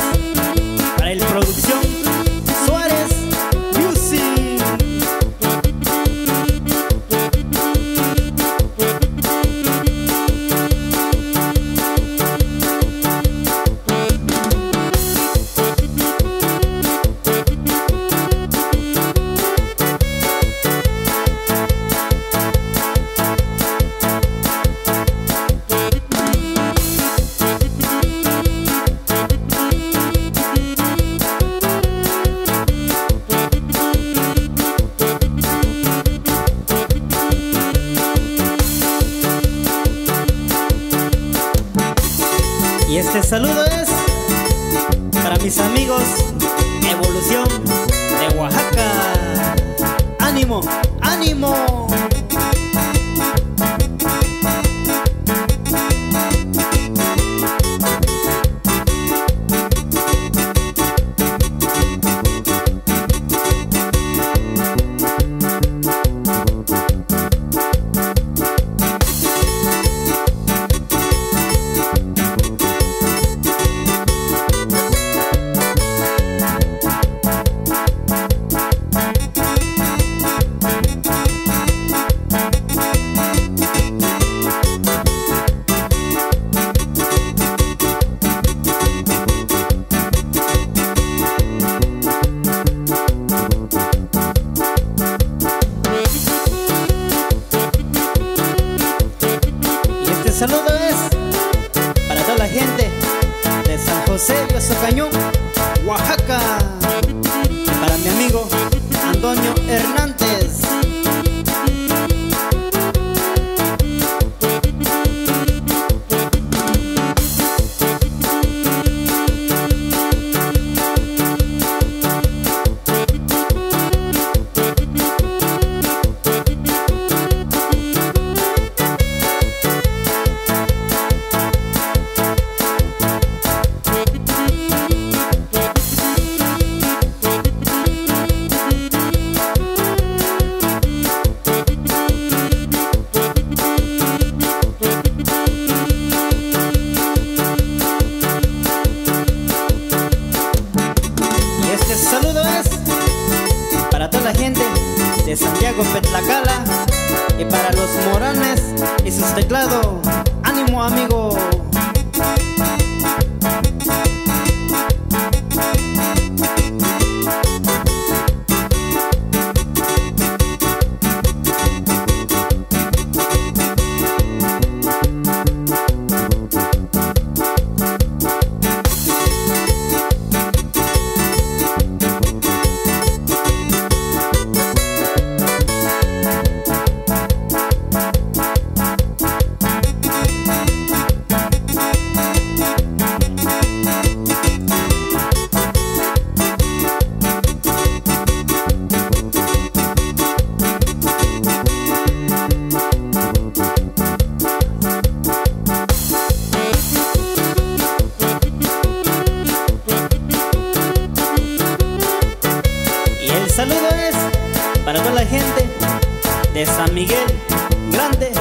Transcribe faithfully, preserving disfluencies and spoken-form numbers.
para el producción Suárez Music. Y este saludo es para mis amigos Evolución de Oaxaca. ¡Ánimo! ¡Ánimo! El saludo es para toda la gente de San José de Ozocañón, Oaxaca, y para mi amigo Antonio Hernández. De Santiago Petlacala y para los Moranes y sus teclados. ¡Ánimo, amigo! El saludo es para toda la gente de San Miguel Grande,